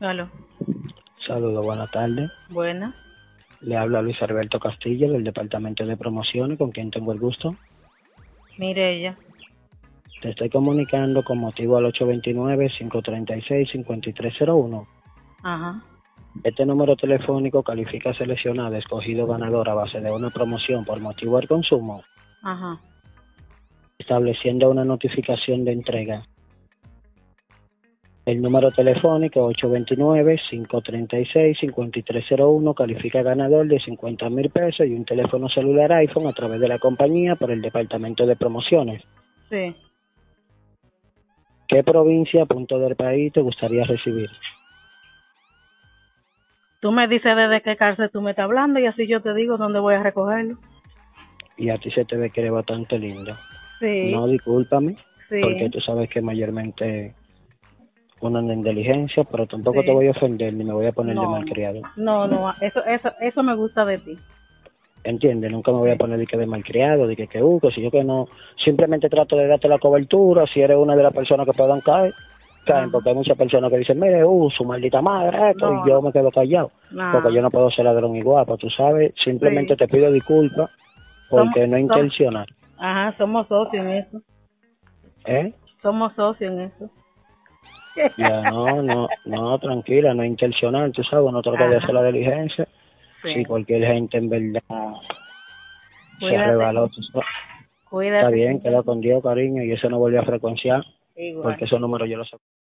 Aló. Saludos, buenas tardes. Buena. Le habla Luis Alberto Castillo del Departamento de Promociones, con quien tengo el gusto. Mireya. Te estoy comunicando con motivo al 829-536-5301. Ajá. Este número telefónico califica seleccionado, escogido ganador a base de una promoción por motivo del consumo, Ajá. estableciendo una notificación de entrega. El número telefónico 829-536-5301 califica ganador de 50,000 pesos y un teléfono celular iPhone a través de la compañía por el Departamento de Promociones. Sí. ¿Qué provincia, punto del país te gustaría recibir? Tú me dices desde qué cárcel tú me estás hablando y así yo te digo dónde voy a recogerlo. Y a ti se te ve que eres bastante lindo. Sí. No, discúlpame, Sí. porque tú sabes que mayormente uno anda en diligencia, pero tampoco Sí. te voy a ofender ni me voy a poner de No, malcriado. no, eso me gusta de ti. ¿Entiendes? Nunca me voy a Sí. poner de que de malcriado, de que si yo que no, simplemente trato de darte la cobertura. Si eres una de las personas que puedan caen, Ajá. porque hay muchas personas que dicen, mire, su maldita madre, esto, No, y yo me quedo callado, no. porque yo no puedo ser ladrón igual, pues tú sabes, simplemente Sí. te pido disculpas, porque no intencional. Ajá, somos socios en eso. ¿Eh? Somos socios en eso. Ya, no, tranquila, no es intencional, tú sabes, no trato de Ajá. hacer la diligencia. Sí. Si cualquier gente en verdad se Cuídate. rebaló, tú sabes. Cuídate. Está bien, queda con Dios, cariño, y eso no vuelve a frecuenciar, Igual. porque esos números yo los sé.